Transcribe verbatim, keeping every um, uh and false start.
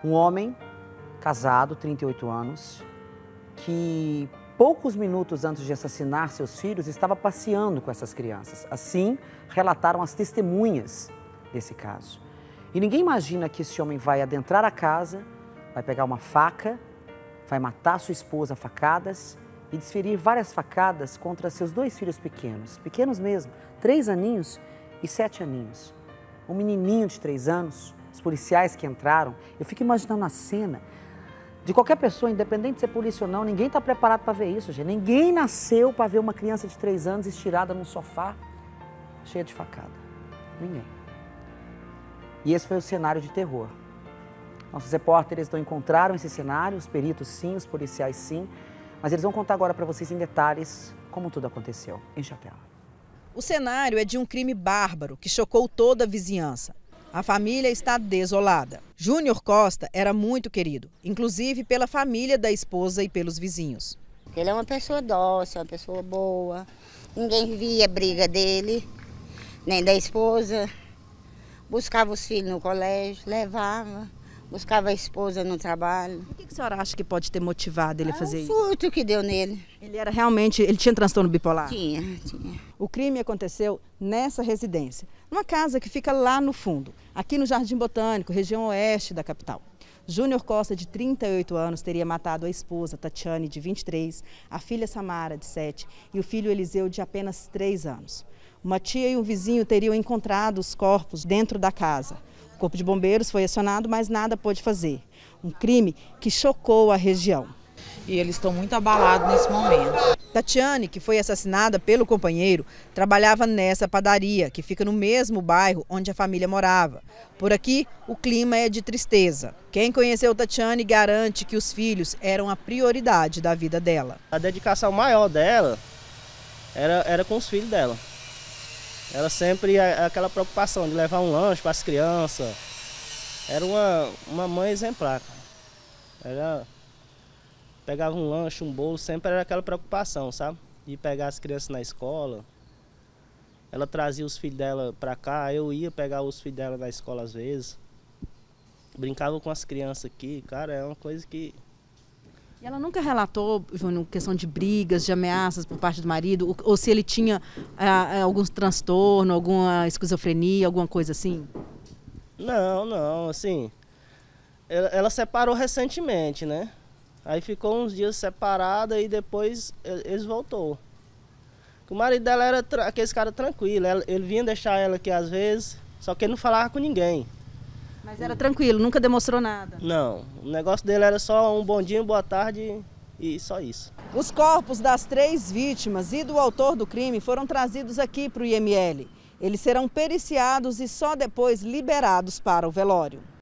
Um homem casado, trinta e oito anos, que poucos minutos antes de assassinar seus filhos estava passeando com essas crianças. Assim, relataram as testemunhas desse caso. E ninguém imagina que esse homem vai adentrar a casa, vai pegar uma faca, vai matar sua esposa a facadas e desferir várias facadas contra seus dois filhos pequenos, pequenos mesmo, três aninhos e sete aninhos. Um menininho de três anos, os policiais que entraram, eu fico imaginando a cena de qualquer pessoa, independente de ser polícia ou não, ninguém está preparado para ver isso, gente. Ninguém nasceu para ver uma criança de três anos estirada num sofá cheia de facada. Ninguém. E esse foi o cenário de terror. Nossos repórteres não encontraram esse cenário, os peritos sim, os policiais sim, mas eles vão contar agora para vocês em detalhes como tudo aconteceu. Enche a tela. O cenário é de um crime bárbaro que chocou toda a vizinhança. A família está desolada. Júnior Costa era muito querido, inclusive pela família da esposa e pelos vizinhos. Ele é uma pessoa dócil, uma pessoa boa. Ninguém via briga dele, nem da esposa. Buscava os filhos no colégio, levava. Buscava a esposa no trabalho. O que a senhora acha que pode ter motivado ele a fazer isso? O surto que deu nele. Ele era realmente, ele tinha transtorno bipolar? Tinha, tinha. O crime aconteceu nessa residência, numa casa que fica lá no fundo, aqui no Jardim Botânico, região oeste da capital. Júnior Costa, de trinta e oito anos, teria matado a esposa, Tatiane, de vinte e três, a filha Samara, de sete, e o filho Eliseu, de apenas três anos. Uma tia e um vizinho teriam encontrado os corpos dentro da casa. O corpo de bombeiros foi acionado, mas nada pôde fazer. Um crime que chocou a região. E eles estão muito abalados nesse momento. Tatiane, que foi assassinada pelo companheiro, trabalhava nessa padaria, que fica no mesmo bairro onde a família morava. Por aqui, o clima é de tristeza. Quem conheceu Tatiane garante que os filhos eram a prioridade da vida dela. A dedicação maior dela era, era com os filhos dela. Ela sempre, aquela preocupação de levar um lanche para as crianças. Era uma, uma mãe exemplar. Ela pegava um lanche, um bolo, sempre era aquela preocupação, sabe? De pegar as crianças na escola. Ela trazia os filhos dela para cá, eu ia pegar os filhos dela na escola às vezes. Brincava com as crianças aqui, cara, é uma coisa que... E ela nunca relatou, Júnior, questão de brigas, de ameaças por parte do marido, ou, ou se ele tinha ah, algum transtorno, alguma esquizofrenia, alguma coisa assim? Não, não, assim, ela, ela separou recentemente, né? Aí ficou uns dias separada e depois eles voltou. O marido dela era aquele cara tranquilo, ele vinha deixar ela aqui às vezes, só que ele não falava com ninguém. Mas era tranquilo, nunca demonstrou nada? Não, o negócio dele era só um bom dia, boa tarde e só isso. Os corpos das três vítimas e do autor do crime foram trazidos aqui para o I M L. Eles serão periciados e só depois liberados para o velório.